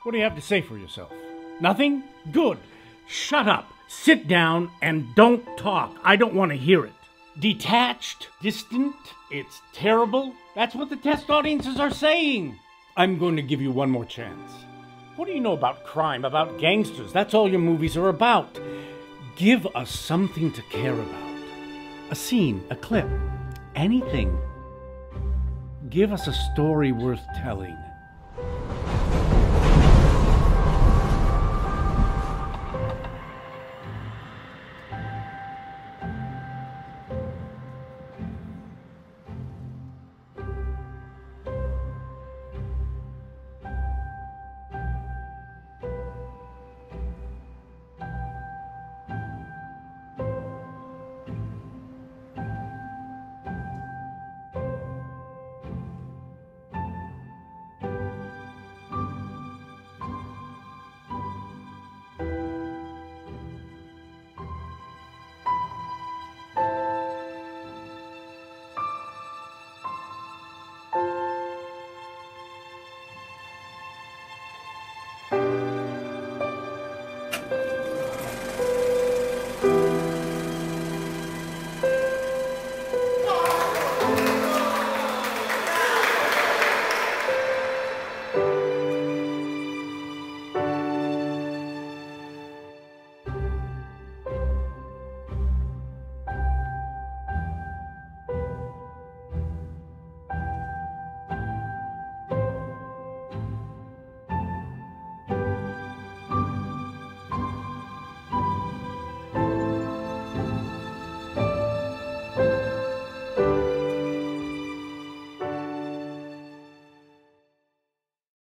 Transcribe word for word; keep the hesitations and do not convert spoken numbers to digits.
What do you have to say for yourself? Nothing? Good. Shut up. Sit down and don't talk. I don't want to hear it. Detached? Distant? It's terrible? That's what the test audiences are saying. I'm going to give you one more chance. What do you know about crime, about gangsters? That's all your movies are about. Give us something to care about. A scene, a clip, anything. Give us a story worth telling.